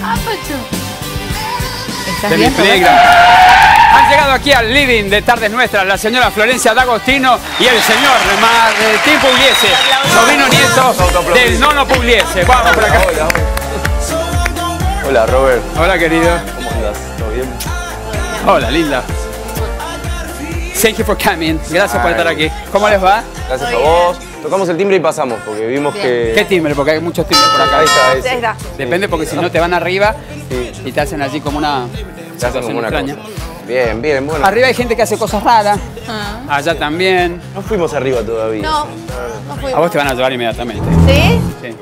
Ah, Pacho. ¿Estás De bien? mi playground. Han llegado aquí al living de Tardes Nuestras la señora Florencia D'Agostino y el señor Martín Pugliese, sobrino nieto del Nono Pugliese. Vamos por acá. Hola. Hola, Robert. Hola, querido. ¿Cómo andas? ¿Todo bien? Hola, linda. Thank you for coming. Gracias por estar aquí. ¿Cómo les va? Gracias a vos. Tocamos el timbre y pasamos, porque vimos que... ¿Qué timbre? Porque hay muchos timbres por acá. Ahí está, ese. Ahí está. Depende porque si no te van arriba y te hacen allí como una Se hacen como una extraña. cosa. Bien, bien, bueno. Arriba hay gente que hace cosas raras. Allá también. No fuimos arriba todavía. No, no fui. A vos te van a llevar inmediatamente. ¿Sí? Sí.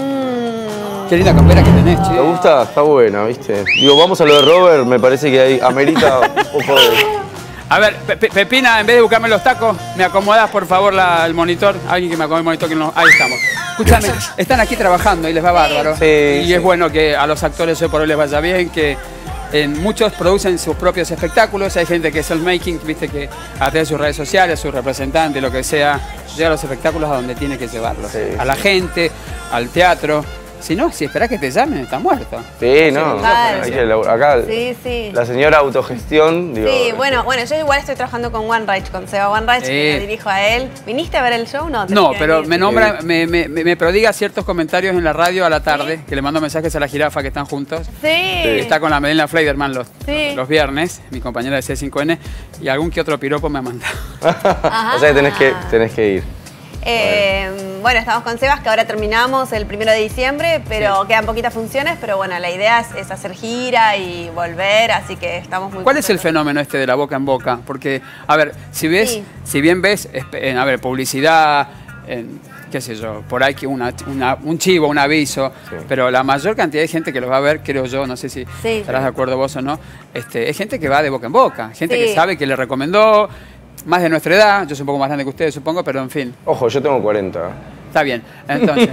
Qué linda campera que tenés, che. ¿Te gusta? Está buena, ¿viste? Digo, vamos a lo de Robert, me parece que ahí amerita un poco de... A ver, Pepina, en vez de buscarme los tacos, ¿me acomodás, por favor, el monitor? Alguien que me acomode el monitor. Ahí estamos. Escúchame, están aquí trabajando y les va bárbaro. Sí, y sí. es bueno que a los actores hoy por hoy les vaya bien, que muchos producen sus propios espectáculos. Hay gente que es el making, viste, que a través de sus redes sociales, sus representantes, lo que sea, lleva los espectáculos a donde tiene que llevarlos. Sí, a la gente, al teatro. Si no, si esperás que te llamen, está muerto. Sí, no. Claro. Hay que acá, Sí, sí. la señora autogestión, digo... Sí, bueno, yo igual estoy trabajando con One Reich, con Seba One Reich, que lo dirijo a él. ¿Viniste a ver el show? No, No, pero me nombra, me prodiga ciertos comentarios en la radio a la tarde, que le mando mensajes a la jirafa que están juntos. Sí. Está con la Melena Fleiderman Sí. los viernes, mi compañera de C5N, y algún que otro piropo me ha mandado. O sea que tenés que ir. Bueno, estamos con Sebas, que ahora terminamos el 1 de diciembre, pero quedan poquitas funciones, pero bueno, la idea es hacer gira y volver, así que estamos muy ¿Cuál es el contentos. fenómeno este de la boca en boca? Porque, a ver, si Sí. bien ves, a ver, publicidad, qué sé yo, por ahí que un chivo, un aviso, Sí. pero la mayor cantidad de gente que los va a ver, creo yo, no sé si Sí. estarás de acuerdo vos o no, es gente que va de boca en boca, gente Sí. que sabe que le recomendó, más de nuestra edad, yo soy un poco más grande que ustedes, supongo, pero en fin, Ojo, yo tengo 40. está bien. Entonces,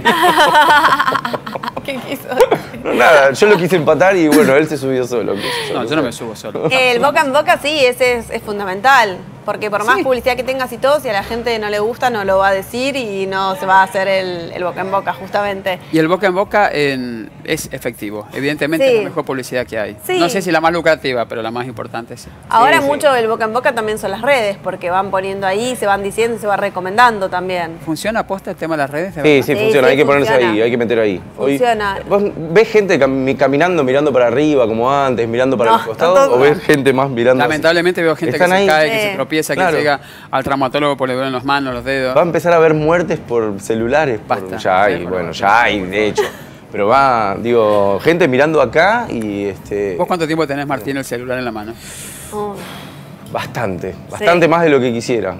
¿Qué quiso? No, nada, yo lo quise empatar y bueno, él se subió solo. no, yo no me subo solo. El boca en boca sí, ese es fundamental, porque por más Sí. publicidad que tengas y todo, si a la gente no le gusta, no lo va a decir y no se va a hacer el boca en boca, justamente. Y el boca en boca es efectivo. Evidentemente Sí. es la mejor publicidad que hay. Sí. No sé si la más lucrativa, pero la más importante sí. Ahora sí. mucho el boca en boca también son las redes, porque van poniendo ahí, se van diciendo y se va recomendando también. ¿Funciona aposta el tema de las redes? de Sí, verdad? sí, Sí, funciona, sí, hay que ponerse funciona. ahí, hay que meter ahí. Funciona. ¿Vos ves gente caminando, mirando para arriba como antes, mirando para No, los costados? tampoco. ¿O ves gente más mirando así? Lamentablemente veo gente que Están se ahí. cae, que Sí. se tropieza, Claro. que llega al traumatólogo porque le duelen las manos, los dedos. Va a empezar a haber muertes por celulares. Basta. Ya hay, Sí, bueno, por ya hay, de hecho. Pero va, digo, gente mirando acá y ¿Vos cuánto tiempo tenés, Martín, el celular en la mano? Oh. bastante Sí. más de lo que quisiera.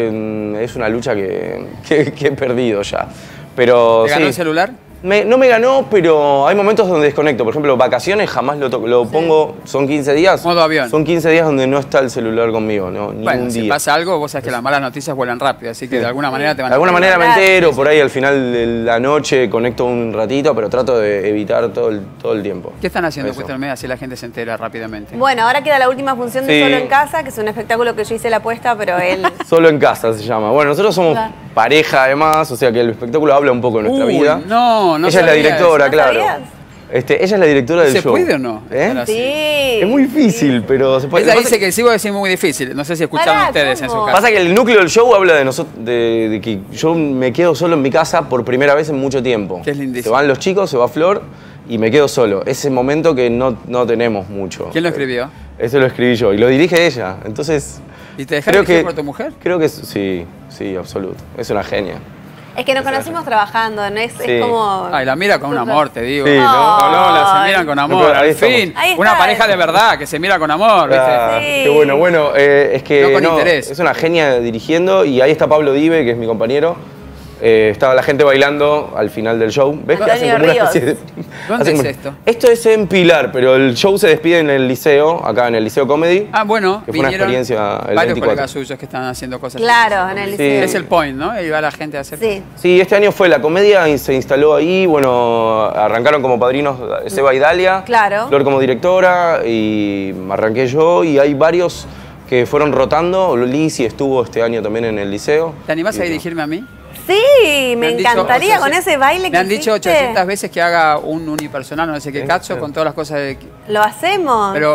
Es una lucha que he perdido ya. Pero ¿Te ganó sí. el celular? No me ganó, pero hay momentos donde desconecto. Por ejemplo, vacaciones jamás lo toco. Lo pongo, son 15 días. Modo avión. Son 15 días donde no está el celular conmigo, no, ni Bueno, un si día. pasa algo, vos sabés que las malas noticias vuelan rápido, así que de alguna manera te van De alguna manera me Claro. entero, por ahí al final de la noche conecto un ratito, pero trato de evitar todo el tiempo. ¿Qué están haciendo Eso. Cuestión Media así la gente se entera rápidamente? Bueno, ahora queda la última función de Sí. Solo en Casa, que es un espectáculo que yo hice la apuesta, pero él... Solo en casa se llama. Bueno, nosotros somos Claro. pareja además, o sea que el espectáculo habla un poco de nuestra Uy, vida. no Ella es la sabía directora, ¿No claro. sabías? Ella es la directora del ¿Se show. puede o no? ¿Eh? Estar así. Sí. Es muy difícil, pero se puede. Ella Lo que dice que sí, vos decís muy difícil. No sé si escucharon Pará, ustedes en su ¿cómo? casa. Pasa que el núcleo del show habla de nosotros, de que yo me quedo solo en mi casa por primera vez en mucho tiempo. Que es lindísimo. Se van los chicos, se va Flor y me quedo solo. Ese momento que no tenemos mucho. ¿Quién lo escribió? Eso lo escribí yo y lo dirige ella. Entonces, ¿Y te dejaron creo que dirigir por tu mujer? creo que sí, absoluto. Es una genia. Es que nos conocimos trabajando, ¿no? Es Sí. como... Ay, la mira con un amor, te digo. Sí, ¿no? Lola, se miran con amor. Pero ahí Al fin, estamos. Ahí está. una pareja de verdad que se mira con amor, ¿viste? Ah, Sí. qué bueno. Bueno, es que No con interés. es una genia dirigiendo y ahí está Pablo Dive, que es mi compañero. Estaba la gente bailando al final del show. ¿Ves que hacen Antonio como una Ríos. especie de... ¿Dónde hacen es como- esto? Esto es en Pilar, pero el show se despide en el liceo, acá en el Liceo Comedy. Ah, bueno, Que fue una vinieron experiencia el varios 24. colegas suyos que están haciendo cosas. Claro, en el Sí. liceo. Es el point, ¿no? Y va la gente a hacer. Sí. Sí, este año fue la comedia y se instaló ahí. Bueno, arrancaron como padrinos Seba y Dalia. Claro. Flor como directora y arranqué yo y hay varios que fueron rotando. Lizzy estuvo este año también en el liceo. ¿Te animás a Y- dirigirme a mí? Sí, me han encantaría dicho, con ese baile que me han dicho hiciste. 800 veces que haga un unipersonal, no sé qué cacho, con todas las cosas de... Lo hacemos. Pero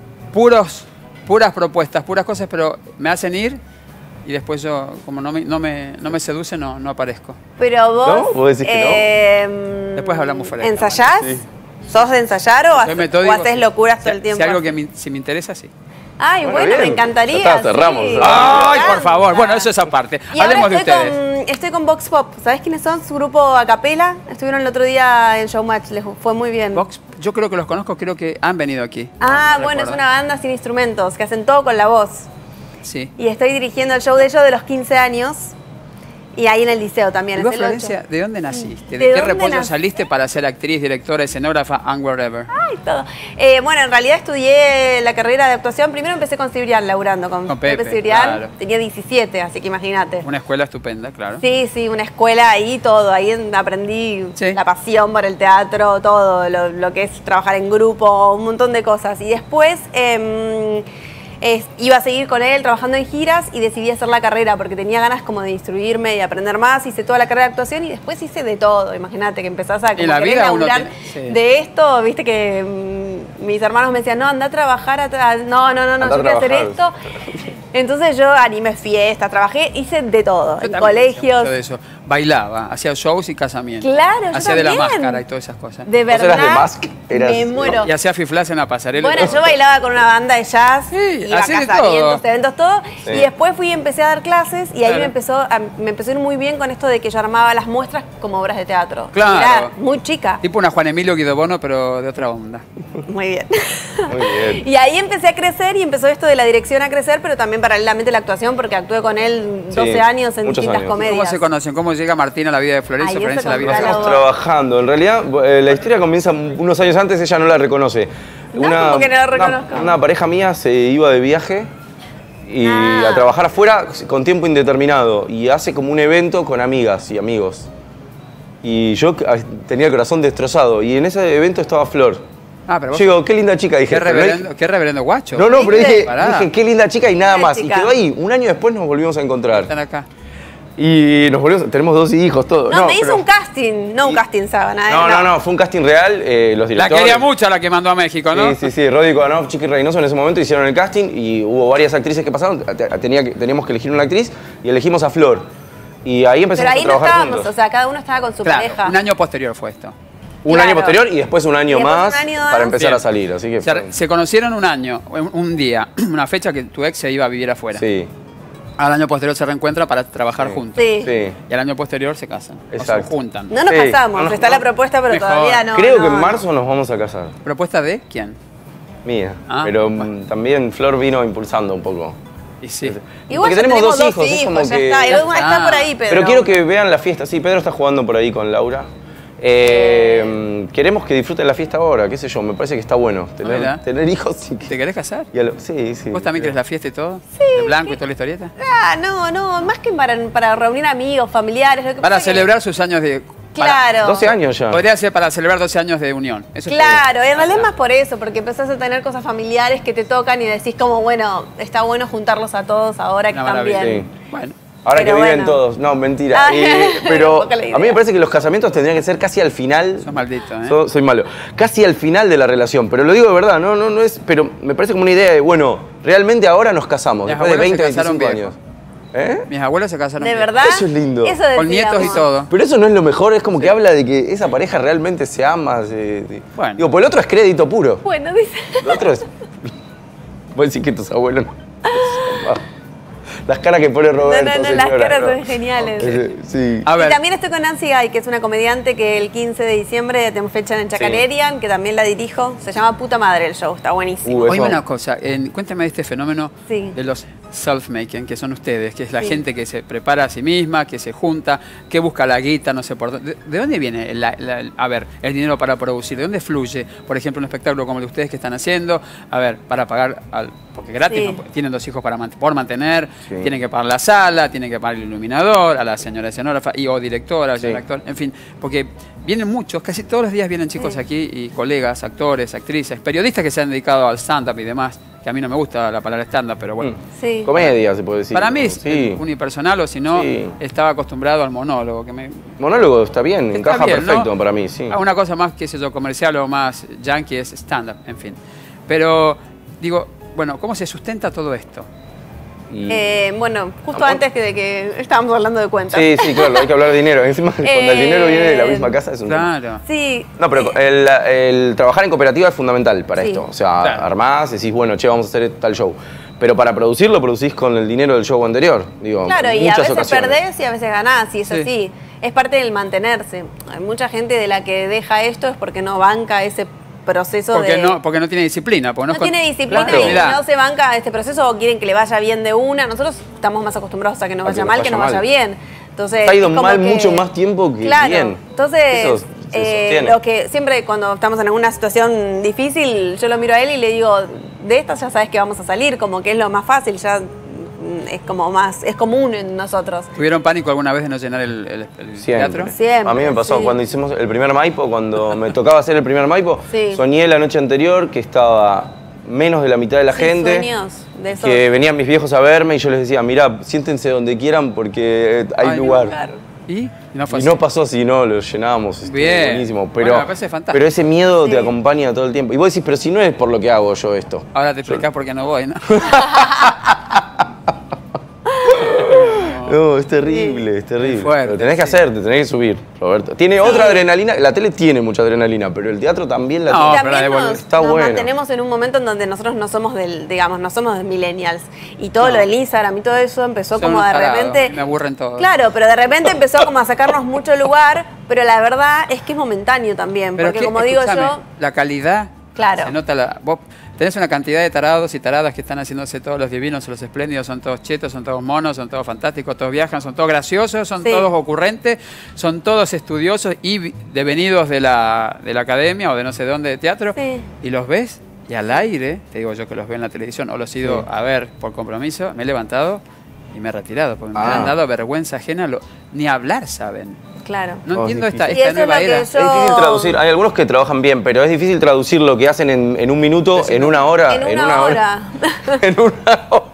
puras propuestas, puras cosas, pero me hacen ir y después yo, como no me seduce, no aparezco. Pero vos... ¿No? ¿Vos decís que no? Después hablamos fuera de ¿Ensayás? Sí. ¿Sos de ensayar o, Soy metódico, haces sí. locuras todo el tiempo? Si algo que si me interesa, sí. Ay, bueno, bien. me encantaría. Ya está, cerramos. sí. ¡Ay, Me por favor! encanta. Bueno, eso es aparte. Y Hablemos ahora de ustedes. estoy con Vox Pop. ¿Sabés quiénes son? Su grupo a capela. Estuvieron el otro día en Showmatch. Les fue muy bien. Vox, yo creo que los conozco, creo que han venido aquí. Ah, No bueno, recuerdo. es una banda sin instrumentos, que hacen todo con la voz. Sí. Y estoy dirigiendo el show de ellos de los 15 años. Y ahí en el liceo también. ¿Y vos, es el 8. Florencia, de dónde naciste? ¿De ¿De qué dónde repollo nací? saliste para ser actriz, directora, escenógrafa, and wherever? Ay, todo. Bueno, en realidad estudié la carrera de actuación. Primero empecé con Cibrián, laburando con Pepe Cibrián. claro. Tenía 17, así que imagínate. Una escuela estupenda, claro. Sí, sí, una escuela ahí, todo. Ahí aprendí Sí. la pasión por el teatro, todo, lo que es trabajar en grupo, un montón de cosas. Y después iba a seguir con él trabajando en giras y decidí hacer la carrera porque tenía ganas como de instruirme y aprender más. Hice toda la carrera de actuación y después hice de todo. Imagínate que empezás a como En la querer vida uno laburar tiene- sí. de esto. Viste que mis hermanos me decían, no, anda a trabajar atrás. No, Anda yo a quiero hacer esto. trabajar. Entonces yo animé fiestas, trabajé, hice de todo. Yo En también hacía colegios. mucho de eso. Bailaba, hacía shows y casamientos. Claro, yo hacía de la también. máscara y todas esas cosas. De ¿Vos verdad. eras de Mask? Me muero. Y hacía fiflas en la pasarela. Bueno, yo bailaba con una banda de jazz, Sí, iba a así de casamientos, todo. eventos, todo. Sí. Y después empecé a dar clases y ahí Claro. me empezó a ir muy bien con esto de que yo armaba las muestras como obras de teatro. Claro. Era muy chica. Tipo una Juan Emilio Guido Bono, pero de otra onda. Muy bien. Muy bien. Y ahí empecé a crecer y empezó esto de la dirección a crecer, pero también paralelamente la actuación, porque actué con él 12 Sí, años en muchos distintas años. comedias. ¿Cómo se conocen? ¿Cómo llega Martín a la vida de Florencia? Ay, eso Florencia a la vida de contalo. Estamos trabajando. En realidad, la historia comienza unos años antes, ella no la reconoce. No, ¿cómo que no la reconozco? Una pareja mía se iba de viaje y Ah. a trabajar afuera con tiempo indeterminado y hace como un evento con amigas y amigos. Y yo tenía el corazón destrozado y en ese evento estaba Flor. Ah, pero vos, Yo digo, qué linda chica, dije. qué reverendo guacho. No, pero ¿Viste? dije, qué linda chica y nada Linda más. chica. Y quedó ahí. Un año después nos volvimos a encontrar. Están acá. Y tenemos 2 hijos, todo. No, me hizo pero- un casting, no un casting sábana. No, fue un casting real. Los La directores. quería mucho a la que mandó a México, ¿no? Sí. Rodi Kodanov, Chiqui Reynoso en ese momento hicieron el casting y hubo varias actrices que pasaron. Teníamos que elegir una actriz y elegimos a Flor. Y ahí Pero empezamos ahí a no trabajar estábamos, juntos. o sea, cada uno estaba con su Claro, pareja. un año posterior fue esto. Un claro. año posterior y después un año Y después más un año más. para empezar Bien. a salir. Así que Se conocieron un año, un día, una fecha que tu ex se iba a vivir afuera. sí, Al año posterior se reencuentran para trabajar Sí. juntos. Sí. sí. Y al año posterior se casan. O Exacto. se juntan. No nos Sí. casamos, No, está la propuesta, pero Mejor. todavía no. Creo que no, en marzo nos vamos a casar. ¿Propuesta de quién? Mía. Ah, Pero bueno. también Flor vino impulsando un poco. Y sí. Igual Porque ya tenemos dos hijos, es como ya que- está. Y Ya está. está. Por ahí, Pedro. Pero quiero que vean la fiesta. Sí, Pedro está jugando por ahí con Laura. Queremos que disfruten la fiesta ahora, qué sé yo, me parece que está bueno Mira. tener hijos y que... ¿Te querés casar? Sí, sí. ¿Vos también querés la fiesta y todo? ¿De blanco y toda la historieta? Ah, no, más que para reunir amigos, familiares. Lo que Para pasa que- celebrar sus años de... Claro. 12 años ya. Podría ser para celebrar 12 años de unión. Eso es Claro, en realidad es más por eso, porque empezás a tener cosas familiares que te tocan y decís como, bueno, está bueno juntarlos a todos ahora que Una están maravilla. bien. Sí. Bueno. Ahora Pero que viven bueno. todos. No, mentira. Ah, Pero poca la idea. a mí me parece que los casamientos tendrían que ser casi al final. Sos maldito, ¿eh? Soy malo. Casi al final de la relación. Pero lo digo de verdad, no es. Pero me parece como una idea de, bueno, realmente ahora nos casamos, Mis después de abuelos 20, se casaron 25 años. ¿Eh? Mis abuelos se casaron. ¿De bien. verdad? Eso es lindo. Eso Con nietos y decíamos. todo. Pero eso no es lo mejor, es como que habla de que esa pareja realmente se ama. Bueno. Digo, pues el otro es crédito puro. Bueno, dice. El otro es. Vos decís que tus abuelos no. Las caras que pone Roberto. No, las señora, caras no. son geniales. Sí. A Y ver, también estoy con Nancy Guy, que es una comediante que el 15 de diciembre tenemos fecha en Chacarerian, que también la dirijo. Se llama Puta Madre el show, está buenísimo. Eso. oíme una cosa. Cuéntame de este fenómeno Sí. de los self-making, que son ustedes, que es la Sí. gente que se prepara a sí misma, que se junta, que busca la guita, no sé por dónde. ¿De dónde viene el dinero para producir? ¿De dónde fluye, por ejemplo, un espectáculo como el de ustedes que están haciendo? A ver, para pagar, porque gratis, Sí. no, tienen 2 hijos por mantener, Sí. tienen que pagar la sala, tienen que pagar el iluminador, a la señora escenógrafa o directora, al señor Sí. actor, en fin, porque vienen muchos, casi todos los días vienen chicos Sí. aquí y colegas, actores, actrices, periodistas que se han dedicado al stand-up y demás. que a mí no me gusta la palabra stand-up, pero bueno. Sí. Comedia, se puede decir. Para mí es Sí. unipersonal, o si no, Sí. estaba acostumbrado al monólogo. Monólogo está bien, Está encaja bien, perfecto ¿no? para mí, sí. Una cosa más, qué sé yo, comercial o más yankee es stand-up, en fin. Pero, digo, bueno, ¿cómo se sustenta todo esto? Y- Bueno, justo Amor. antes de que estábamos hablando de cuentas. Sí, claro, hay que hablar de dinero. Encima, cuando el dinero viene de la misma casa es un tema. Claro. Sí. No, pero el trabajar en cooperativa es fundamental para Sí. esto. O sea, Claro. armás, decís, bueno, che, vamos a hacer tal show. Pero para producirlo, producís con el dinero del show anterior. Digo, Claro, en y a muchas veces ocasiones. perdés y a veces ganás, y es Sí. así. Es parte del mantenerse. Hay mucha gente de la que deja esto es porque no banca ese proceso Porque no tiene disciplina. Porque no tiene disciplina Claro. y no se banca este proceso o quieren que le vaya bien de una. Nosotros estamos más acostumbrados a que nos A que vaya nos mal vaya que nos vaya mal. bien. Entonces, Te ha ido es como mal que- mucho más tiempo que claro. bien. Entonces, Eso se sostiene. lo que siempre cuando estamos en alguna situación difícil, yo lo miro a él y le digo, de esta ya sabes que vamos a salir, como que es lo más fácil, ya es como más, es común en nosotros. ¿Tuvieron pánico alguna vez de no llenar el teatro? Siempre, A mí me pasó sí. cuando hicimos el primer Maipo, cuando me tocaba hacer el primer Maipo, Sí. soñé la noche anterior que estaba menos de la mitad de la Sí, gente. sueños de esos. Que venían mis viejos a verme y yo les decía, mirá, siéntense donde quieran porque hay Ay, no, lugar. Claro. ¿Y? No fue Y así. no pasó así, no, lo llenábamos, estuvo Bien. buenísimo. Bueno, Pero, me parece fantástico. pero ese miedo Sí. te acompaña todo el tiempo. Y vos decís, pero si no es por lo que hago yo esto. Ahora te explicás por qué no voy, ¿no? No, es terrible, es terrible. fuerte, Lo tenés que sí. hacer, te tenés que subir, Roberto. Tiene otra adrenalina, la tele tiene mucha adrenalina, pero el teatro también la No, tiene. Y pero la de también Volver. Está nos buena. mantenemos en un momento en donde nosotros no somos no somos de millennials. Y todo lo del Instagram y todo eso empezó Son como unos de tarados, repente. me aburren todos. Claro, pero de repente empezó como a sacarnos mucho lugar, pero la verdad es que es momentáneo también. Pero Porque que, como digo escúchame, yo, la calidad, Claro. se nota vos tenés una cantidad de tarados y taradas que están haciéndose todos los divinos, los espléndidos, son todos chetos, son todos monos, son todos fantásticos, todos viajan, son todos graciosos, son Sí. todos ocurrentes, son todos estudiosos y devenidos de la academia o de no sé dónde de teatro, Sí. y los ves y al aire, te digo yo que los veo en la televisión o los he ido Sí. a ver por compromiso, me he levantado y me he retirado, porque me Ah. han dado vergüenza ajena, ni hablar saben. claro. No Oh, entiendo es esta, difícil. Y esta eso es nueva lo que era. yo- Es difícil traducir, hay algunos que trabajan bien, pero es difícil traducir lo que hacen en un minuto, en una hora. En una hora. En una hora.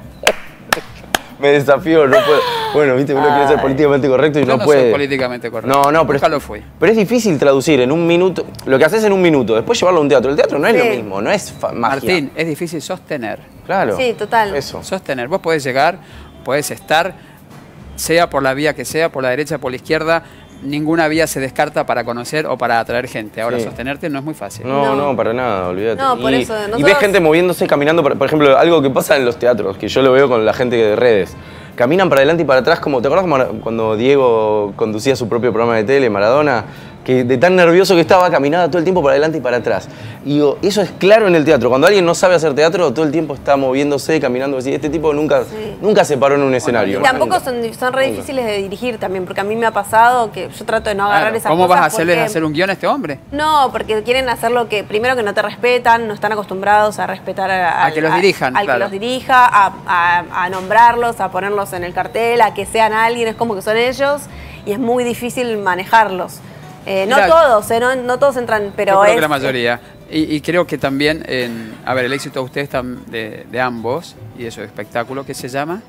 Me desafío, no puedo. Bueno, viste, uno quiere ser políticamente correcto y Yo no no soy puede. políticamente correcto. No, pero Nunca lo fui. Pero es difícil traducir en un minuto, lo que haces en un minuto, después llevarlo a un teatro. El teatro no es Sí. lo mismo, no es magia. Martín, es difícil sostener. Claro. Sí, total. Eso. Sostener. Vos podés llegar, podés estar, sea por la vía que sea, por la derecha, por la izquierda, ninguna vía se descarta para conocer o para atraer gente. Ahora, Sí. sostenerte no es muy fácil. No, No. no, para nada, olvídate. No, por y, eso, y nosotros- ves gente moviéndose, caminando, por ejemplo, algo que pasa en los teatros, que yo lo veo con la gente de redes. Caminan para adelante y para atrás, como, ¿te acuerdas cuando Diego conducía su propio programa de tele, Maradona? Que de tan nervioso que estaba, caminaba todo el tiempo para adelante y para atrás. Y digo, eso es claro en el teatro. Cuando alguien no sabe hacer teatro, todo el tiempo está moviéndose, caminando así. Este tipo nunca, Sí. nunca se paró en un escenario. Y tampoco Nunca. son re difíciles de dirigir también, porque a mí me ha pasado que yo trato de no agarrar Claro. esas ¿Cómo cosas. vas a hacerles porque- hacer un guión a este hombre? No, porque quieren hacer lo que, primero que no te respetan, no están acostumbrados a respetar A que los dirijan, al claro. que los dirija, a nombrarlos, a ponerlos en el cartel, a que sean alguien, es como que son ellos, y es muy difícil manejarlos. No Mirá, todos, no todos entran, pero Yo creo es... que la mayoría. Y creo que también, a ver, el éxito de ustedes de ambos y de su espectáculo, ¿qué se llama?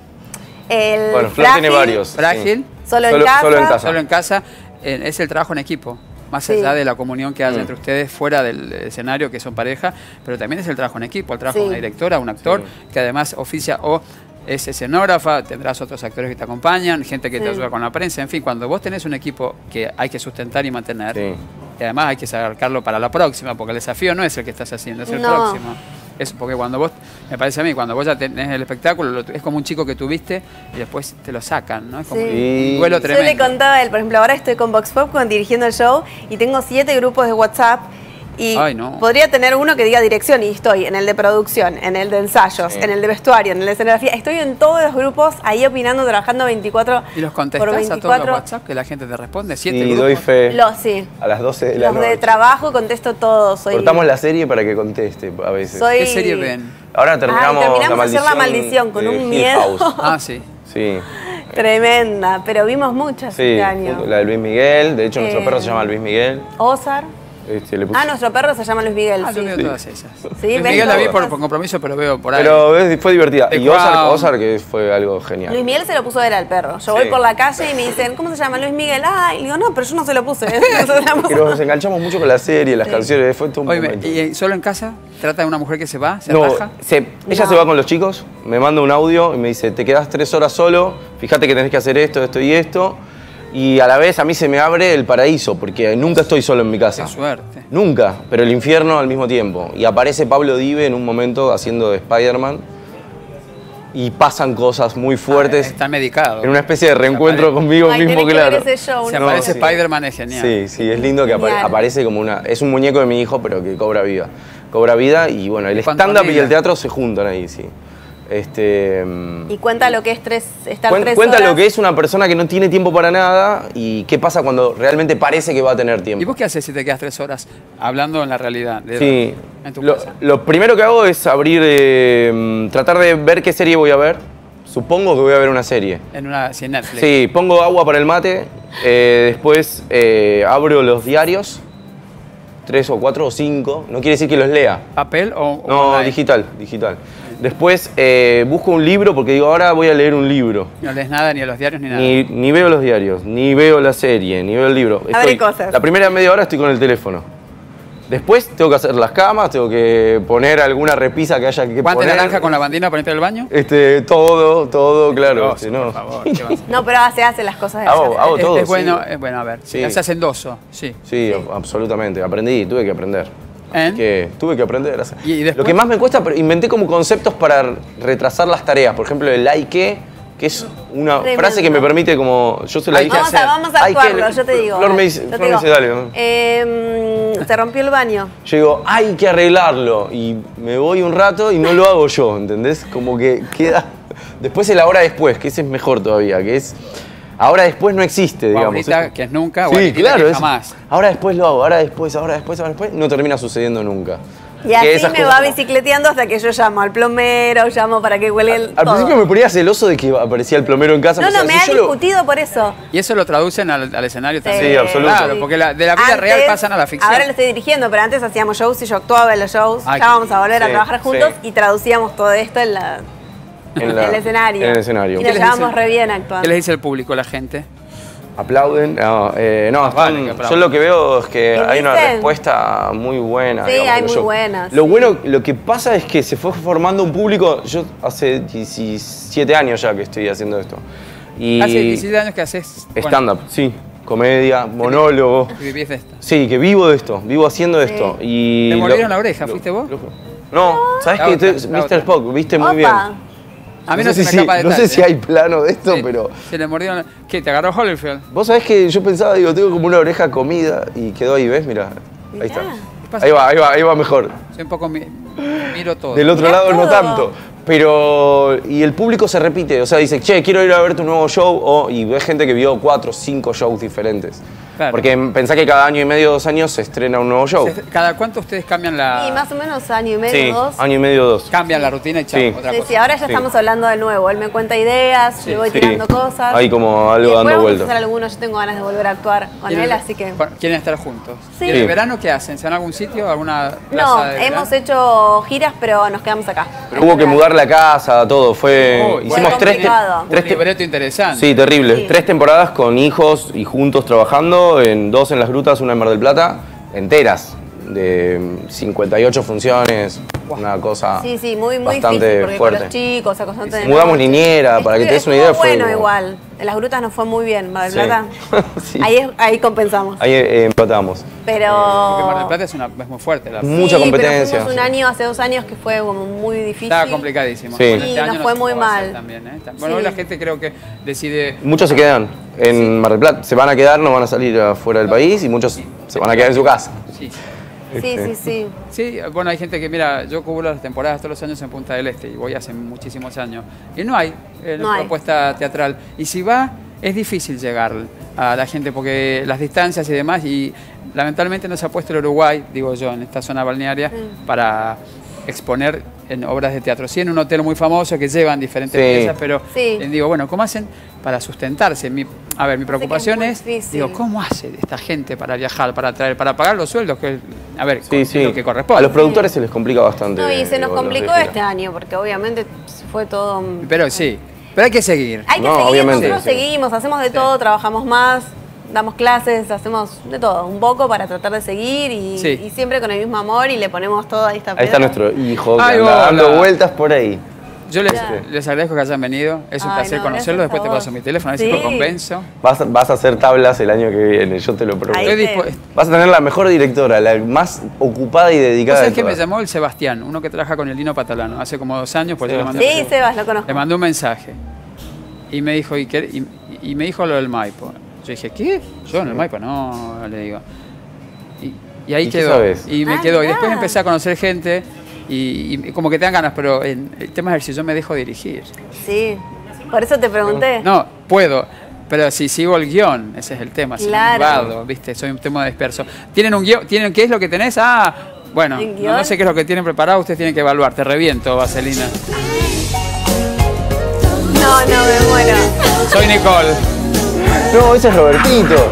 El Bueno, Flor frágil, tiene varios. Frágil. Solo en casa. Solo en casa. Solo en casa, es el trabajo en equipo. Más Sí. allá de la comunión que hay entre ustedes fuera del escenario, que son pareja, pero también es el trabajo en equipo, el trabajo Sí. de una directora, un actor, que además oficia o es escenógrafa, tendrás otros actores que te acompañan, gente que te Sí. ayuda con la prensa, en fin, cuando vos tenés un equipo que hay que sustentar y mantener, Sí. y además hay que sacarlo para la próxima, porque el desafío no es el que estás haciendo, es el No. próximo. Es porque cuando vos, me parece a mí, cuando vos ya tenés el espectáculo, es como un chico que tuviste y después te lo sacan, ¿no? Es como Sí. un duelo Yo le tremendo. contaba a él, por ejemplo, ahora estoy con Vox Popcorn dirigiendo el show y tengo 7 grupos de WhatsApp y Ay, no. podría tener uno que diga dirección y estoy en el de producción, en el de ensayos, Sí. en el de vestuario, en el de escenografía. Estoy en todos los grupos ahí opinando, trabajando 24 ¿Y los por contestás a todos 24. los WhatsApp que la gente te responde? 7 Y grupos. doy fe. Sí. A las 12 de la Los noche. de trabajo contesto todos. Soy, Cortamos la serie para que conteste a veces. soy- ¿Qué serie ven? Ahora terminamos, Ay, terminamos de hacer La Maldición con de un Hill miedo. House. Ah, sí. Sí. Tremenda, pero vimos muchas Sí, este año. la de Luis Miguel. De hecho, nuestro Eh. perro se llama Luis Miguel. Ozar. Le puse... Nuestro perro se llama Luis Miguel. Yo Sí. veo todas esas. Sí, Luis ves Miguel la vi todas. por compromiso, pero veo por ahí. Pero fue divertida. The Y Crown. Ozark, que fue algo genial. Luis Miguel se lo puso él al perro. Yo voy Sí. por la calle y me dicen, ¿cómo se llama? Luis Miguel. Ay, le digo, no, pero yo no se lo puse. Nosotros le Pero nos enganchamos mucho con la serie, las Sí. canciones, fue todo un Oye, momento. ¿y solo en casa? ¿Trata de una mujer que se va? ¿Se No, ataja? ella se va con los chicos, me manda un audio y me dice, te quedás 3 horas solo, fíjate que tenés que hacer esto, esto y esto. Y a la vez a mí se me abre el paraíso, porque nunca estoy solo en mi casa. Qué suerte. Nunca, pero el infierno al mismo tiempo. Y aparece Pablo Dive en un momento haciendo de Spider-Man y pasan cosas muy fuertes. Está medicado. En una especie de reencuentro Apare- conmigo Ay, mismo, tenés que claro. ver ese show, Si no, aparece sí. Spider-Man es genial. Sí, sí, es lindo que Genial. aparece como una... Es un muñeco de mi hijo, pero que cobra vida. Cobra vida y bueno, el stand-up y Pantomima. el teatro se juntan ahí, sí. Y cuenta lo que es estar 3 Cuenta horas. lo que es una persona que no tiene tiempo para nada y qué pasa cuando realmente parece que va a tener ¿Y tiempo. vos qué haces si te quedas 3 horas hablando en la realidad? Sí, En tu lo, casa. lo primero que hago es abrir, tratar de ver qué serie voy a ver. Supongo que voy a ver una serie. Si en Netflix. Sí, pongo agua para el mate, después abro los diarios, 3 o 4 o 5, no quiere decir que los lea. ¿Papel o No, online? digital. Después busco un libro porque digo, ahora voy a leer un libro. No lees nada, ni a los diarios, ni nada. Ni veo los diarios, ni veo la serie, ni veo el libro. Abre cosas. La primera media hora estoy con el teléfono. Después tengo que hacer las camas, tengo que poner alguna repisa que haya que ¿Guante poner. naranja con la bandina para entrar al baño? Todo, claro. Dios, si no. por favor, ¿qué vas a hacer? No, pero se hace las cosas de Hago ella. todo, Es bueno, sí. es bueno, a ver. Sí. Se hace endoso, sí. Sí, absolutamente. Tuve que aprender. ¿En? Tuve que aprender. ¿Y después? Lo que más me cuesta, pero inventé como conceptos para retrasar las tareas. Por ejemplo, el hay que es una Tremendo. frase que me permite como... Yo se la Hay dije que hacer. Vamos a Hay que- actuarlo, yo te digo. Flor me dice, Yo te Flor me dice, digo, dale. ¿no? Se rompió el baño. Yo digo, hay que arreglarlo. Y me voy un rato y no lo hago yo, ¿entendés? Como que queda... Después el ahora después, que ese es mejor todavía, que es... Ahora después no existe, O digamos. ahorita, que es nunca, o Sí, ahorita, claro. que es- jamás. Ahora después lo hago, ahora después, no termina sucediendo nunca. Y Que así esas me cosas va como- bicicleteando hasta que yo llamo al plomero, llamo para que huele el Al todo. principio me ponía celoso de que aparecía el plomero en casa. No, o sea, me si han yo lo- discutido por eso. Y eso lo traducen al escenario también. Sí, absoluto. Claro, porque de la vida Antes, real pasan a la ficción. Ahora lo estoy dirigiendo, pero antes hacíamos shows y yo actuaba en los shows. Ay, Ya vamos a volver a sí, trabajar juntos sí. y traducíamos todo esto en en la- el escenario. En el escenario. Y ¿Qué nos les llevamos dicen? re bien ¿Qué actuando. les dice el público, la gente? ¿Aplauden? No, están- vale que aplauden. yo lo que veo es que ¿Qué hay una dicen? respuesta muy buena. Sí, digamos, hay que muy buenas, Lo sí. bueno, lo que pasa es que se fue formando un público. Yo hace 17 años ya que estoy haciendo esto. Y Hace 17 años que haces stand-up, sí. Comedia, monólogo. y vivís de esto. Sí, que vivo de esto, vivo haciendo esto. Y ¿Te mordieron la oreja? ¿Fuiste vos? No, ¿sabes La qué? otra, la Mr. otra. Spock, viste muy Opa. bien. A mí no no, sé se me escapa de no sé si hay plano de esto, pero... Se le mordieron. ¿Qué? ¿Te agarró Holyfield? Vos sabés que yo pensaba, digo, tengo como una oreja comida y quedó ahí, ¿ves? Mirá, ahí está. pasa? Ahí va mejor. Soy un poco. Miro todo. Del otro Mirá lado no todo. tanto. Pero, y el público se repite, o sea, dice, che, quiero ir a ver tu nuevo show, y ves gente que vio 4 o 5 shows diferentes. Claro. Porque pensá que cada año y medio, 2 años se estrena un nuevo show. ¿Cada cuánto ustedes cambian la. Y más o menos año y medio, Sí, 2. año y medio, 2. Cambian la rutina y chao, Sí. otra Sí, cosa. sí, ahora ya Sí. estamos hablando de nuevo. Él me cuenta ideas, yo le voy Sí. tirando cosas. Hay como algo Y después dando vamos vueltas. a hacer algunos, yo tengo ganas de volver a actuar con ¿Quieren- él, así que... ¿Quieren estar juntos? Sí. ¿Y en el Sí. verano qué hacen? ¿Se van a algún sitio? ¿Alguna plaza No, de verano? hemos hecho giras, pero nos quedamos acá. Pero hubo que mudar la casa, todo. Uy, Hicimos fue 3 complicado. Un libreto interesante. Sí, terrible. Sí. 3 temporadas con hijos y juntos trabajando, 2 en Las Grutas, una en Mar del Plata, enteras, de 58 funciones, una cosa Sí, sí, muy bastante difícil, porque fuerte. con los chicos, acostándote de Mudamos noche. niñera, para que te des una idea, Estuvo fue bueno como- igual. En Las Grutas nos fue muy bien, Mar del Sí. Plata. Sí. Ahí compensamos. Ahí empatamos. Pero... Porque Mar del Plata es muy fuerte. La... Mucha Sí, competencia. Pero fuimos un año, hace 2 años, que fue como muy difícil. Estaba complicadísimo. Sí. Bueno, Sí, este año nos fue sé muy cómo va a ser mal. También, ¿eh? Bueno, hoy Sí. la gente creo que decide. Muchos se quedan en Mar del Plata, se van a quedar, no van a salir afuera del país y muchos se van a quedar en su casa. Sí. Sí, sí, sí. Sí, bueno, hay gente que, mira, yo cubro las temporadas todos los años en Punta del Este y voy hace muchísimos años. Y no hay No hay. propuesta teatral. Y si va, es difícil llegar a la gente porque las distancias y demás, y lamentablemente no se ha puesto el Uruguay, digo yo, en esta zona balnearia, para exponer en obras de teatro. Sí, en un hotel muy famoso que llevan diferentes piezas, pero digo, bueno, ¿cómo hacen para sustentarse? Mi preocupación es, digo, ¿cómo hace esta gente para viajar, para traer, para pagar los sueldos? A ver, lo que corresponde. A los productores se les complica bastante. No, y se nos complicó este año, porque obviamente fue todo... Pero sí, pero hay que seguir. Hay que seguir, obviamente, nosotros seguimos, hacemos de todo, trabajamos más, damos clases, hacemos de todo, un poco para tratar de seguir y siempre con el mismo amor y le ponemos todo a esta piedra. Ahí está nuestro hijo que anda dando vueltas por ahí. Yo les agradezco que hayan venido, es un placer conocerlos, después te paso mi teléfono, a ver si lo convenzo. Vas a hacer tablas el año que viene, yo te lo prometo. Vas a tener la mejor directora, la más ocupada y dedicada. ¿Sabes qué me llamó? El Sebastián, uno que trabaja con el Lino Patalano, hace como 2 años, pues yo le mandé Sí, Sebas, lo conozco. Le mandé un mensaje y me dijo, y me dijo lo del Maipo. Yo dije, ¿qué? Yo en el Maipo, no, le digo. Y ahí quedó, y me quedó. Y después empecé a conocer gente. Y como que te dan ganas, pero el tema es si yo me dejo dirigir. Sí, por eso te pregunté. No, puedo, pero si sigo el guión, ese es el tema. Claro. ¿Viste? Soy un tema disperso. ¿Tienen un guión? ¿Qué es lo que tenés? Ah, bueno, no sé qué es lo que tienen preparado, ustedes tienen que evaluar. Te reviento, Vaselina. No, me muero. Soy Nicole. No, ese es Robertito.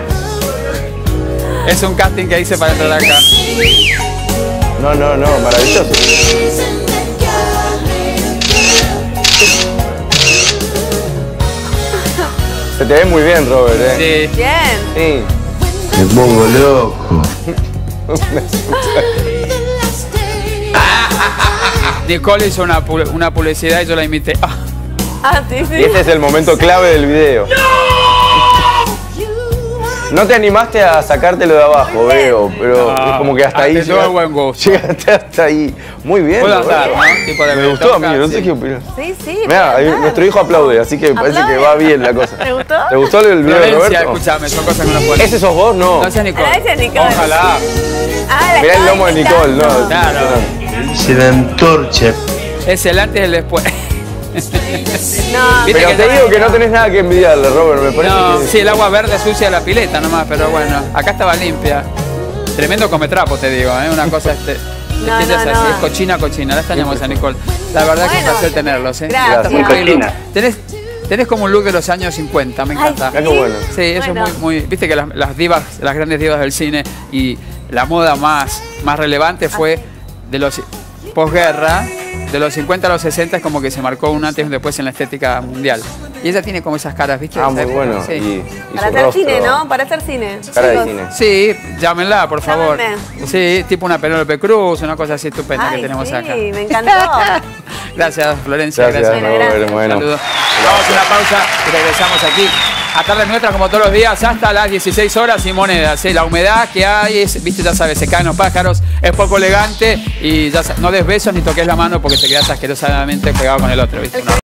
Es un casting que hice para entrar acá. No, maravilloso. Se te ve muy bien, Robert, Sí. Bien. Sí. Me pongo loco. Nicole hizo una publicidad y yo la imité. Sí. Y este es el momento clave del video. No te animaste a sacártelo de abajo, veo, pero es como que hasta ahí llegaste hasta ahí. Muy bien. Puedo andar, ¿no? Tipo de me gustó a mí, no sé qué opinas. Sí. Mirá, nuestro hijo aplaude, así que parece que va bien la cosa. ¿Te gustó? ¿Te gustó el video de Roberto? Escúchame, son cosas que uno puede. ¿Ese sos vos? No. No, ese es Nicole. Ese es Nicole. Ojalá. Mirá el lomo de Nicole, ¿no? Claro. Se la antorcha. Es el antes y el después. No, pero te digo que no tenés nada que envidiarle, Robert, me parece que... Sí, el agua verde sucia de la pileta nomás, pero bueno, acá estaba limpia. Tremendo cometrapo, te digo, una cosa es cochina, la extrañamos a Nicole. La verdad que es un placer tenerlos, Gracias. Tenés como un look de los años 50, me encanta. Qué bueno. Sí, eso es muy... Viste que las divas, las grandes divas del cine y la moda más relevante fue de los posguerra. De los 50 a los 60 es como que se marcó un antes y un después en la estética mundial. Y ella tiene como esas caras, ¿viste? Muy bueno. Sí. Y para hacer cine, ¿no? Para hacer cine. Cara de cine. Sí, llámenla, por favor. Llámenme. Sí, tipo una Penélope Cruz, una cosa así estupenda que tenemos acá. Sí, me encantó. Gracias, Florencia. Gracias. Bueno. Saludos. Vamos a una pausa y regresamos aquí a Tardes Nuestras, como todos los días, hasta las 16 horas y monedas. La humedad que hay, viste, ya sabes, se caen los pájaros, es poco elegante y ya no des besos ni toques la mano porque te quedas asquerosamente pegado con el otro, ¿viste?